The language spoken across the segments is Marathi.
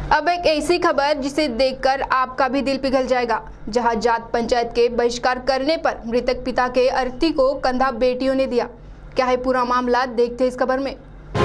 अब एक ऐसी खबर जिसे देखकर आपका भी दिल पिघल जाएगा, जहां जात पंचायत के बहिष्कार करने पर मृतक पिता के अर्थी को कंधा बेटियों ने दिया। क्या है पूरा मामला, देखते हैं इस खबर में।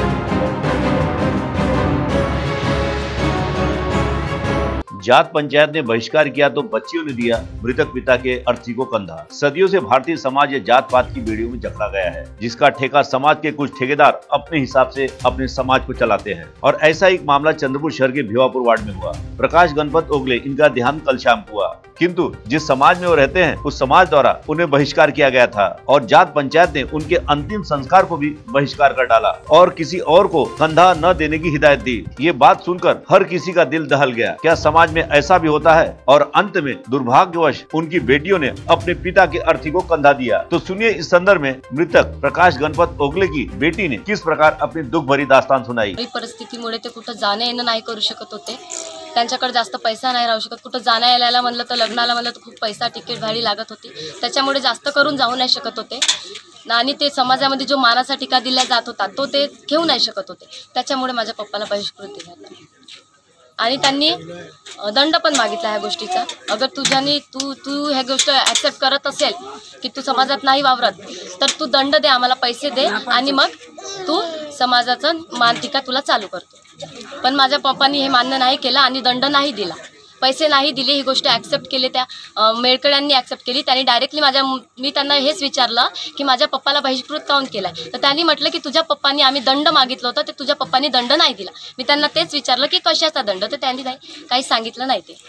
जात पंचायत ने बहिष्कार किया तो बच्चियों ने दिया मृतक पिता के अर्थी को कंधा। सदियों से भारतीय समाज ये जात पात की बेड़ियों में जकड़ा गया है, जिसका ठेका समाज के कुछ ठेकेदार अपने हिसाब से अपने समाज को चलाते हैं। और ऐसा एक मामला चंद्रपुर शहर के भिवापुर वार्ड में हुआ। प्रकाश गणपत ओगले, इनका देहांत कल शाम हुआ, किंतु जिस समाज में वो रहते हैं उस समाज द्वारा उन्हें बहिष्कार किया गया था और जात पंचायत ने उनके अंतिम संस्कार को भी बहिष्कार कर डाला और किसी और को कंधा न देने की हिदायत दी। ये बात सुनकर हर किसी का दिल दहल गया। क्या समाज में ऐसा भी होता है? और अंत में दुर्भाग्यवश उनकी बेटियों ने अपने पिता के अर्थी को कंधा दिया। तो सुनिए इस संदर्भ में मृतक प्रकाश गणपत ओगले की बेटी ने किस प्रकार अपनी दुख भरी दास्तान सुनाई। परिस्थितीमुळे ते कुठं जाणं येणं नाही करू शकत होते, त्यांच्याकडे जास्त पैसा नाही राहू शकत। कुठं जाणं यायला म्हणलं तर लग्नाला म्हणलं तर खूप पैसा, तिकीट भाडी लागत होती, त्याच्यामुळे जास्त करून जाऊ नाही शकत होते आणि ते समाजामध्ये जो मानाचा टिका दिला जात होता तो ते घेऊ नाही शकत होते। त्याच्यामुळे माझ्या पप्पाला बहिष्कृत दिला आणि त्यांनी दंड पण मागितला ह्या गोष्टीचा। अगर तुझ्यानी तू ह्या गोष्ट ॲक्सेप्ट करत असेल की तू समाजात नाही वावरत तर तू दंड दे, आम्हाला पैसे दे आणि मग तू समाजाचा मानटिका तुला चालू करतो। पण माझ्या पप्पांनी हे मान्य नाही केलं आणि दंड नाही दिला, पैसे नाही दिले। ही गोष्ट ॲक्सेप्ट केली, त्या मेळकड्यांनी ॲक्सेप्ट केली। त्यांनी डायरेक्टली मी त्यांना हेच विचारलं की माझ्या पप्पाला बहिष्कृत काऊन केलाय, तर त्यांनी म्हटलं की तुझ्या पप्पांनी आम्ही दंड मागितलं होतं, ते तुझ्या पप्पांनी दंड नाही दिला। मी त्यांना तेच विचारलं की कशाचा दंड, तर त्यांनी काही सांगितलं नाही। ते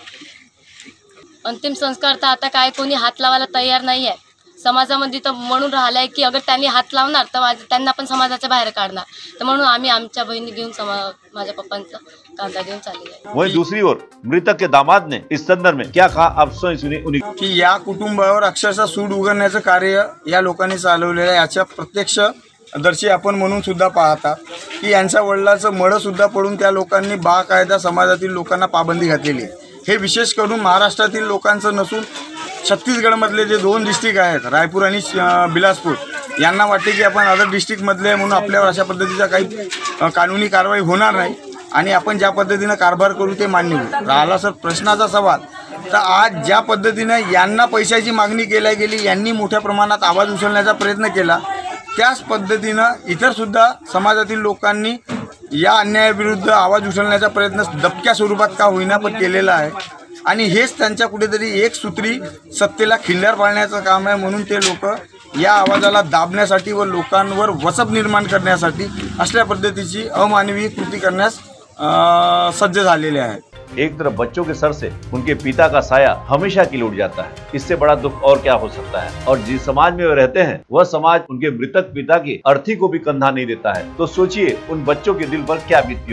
अंतिम संस्कार तर आता काय कोणी हात लावायला तयार नाही आहे समाजामध्ये, तर म्हणून राहिलाय की अगर त्यांनी हात लावणार तर त्यांना पण समाजाच्या बाहेर काढणार, तर म्हणून आम्ही आमच्या बहिणी घेऊन माझ्या पप्पांचा कांदा घेऊन चालले। वहीं दूसरी ओर मृतक के दामाद ने इस संदर्भ में क्या कहा, आप स्वयं सुनिए उन्हीं की या कुटुंबावर अक्षरशः सूड उघडण्याचं कार्य या लोकांनी चालवलेलं आहे। याच्या प्रत्यक्ष दर्शी आपण म्हणून सुद्धा पाहता की यांच्या वडिलांचं मड सुद्धा पडून त्या लोकांनी बाकायदा समाजातील लोकांना पाबंदी घातलेली आहे। हे विशेष करून महाराष्ट्रातील लोकांचं नसून छत्तीसगडमधले जे 2 डिस्ट्रिक्ट आहेत, रायपूर आणि बिलासपूर, यांना वाटते की आपण अदर डिस्ट्रिक्टमधले म्हणून आपल्यावर अशा पद्धतीचा काही कानूनी कारवाई होणार नाही आणि आपण ज्या पद्धतीनं कारभार करू ते मान्य होईल। राहिला सर प्रश्नाचा सवाल, तर आज ज्या पद्धतीनं यांना पैशाची मागणी केली गेली, यांनी मोठ्या प्रमाणात आवाज उचलण्याचा प्रयत्न केला, त्याच पद्धतीनं इतर सुद्धा समाजातील लोकांनी या अन्यायाविरुद्ध आवाज उचलण्याचा प्रयत्न दबक्या स्वरूपात का होईना पण केलेला आहे आणि हेच त्यांच्या कुठेतरी एक सूत्री सत्तेला खिल्लार पाळण्याचं काम आहे। म्हणून ते लोक या आवाजाला दाबण्यासाठी व लोकांवर वचक निर्माण करण्यासाठी असल्या पद्धतीची अमानवीय कृती करण्यास सज्ज झालेले आहेत। एक तरफ बच्चों के सर से उनके पिता का साया हमेशा के लिए उठ जाता है, इससे बड़ा दुख और क्या हो सकता है। और जिस समाज में वे रहते हैं वह समाज उनके मृतक पिता के अर्थी को भी कंधा नहीं देता है, तो सोचिए उन बच्चों के दिल पर क्या बीतती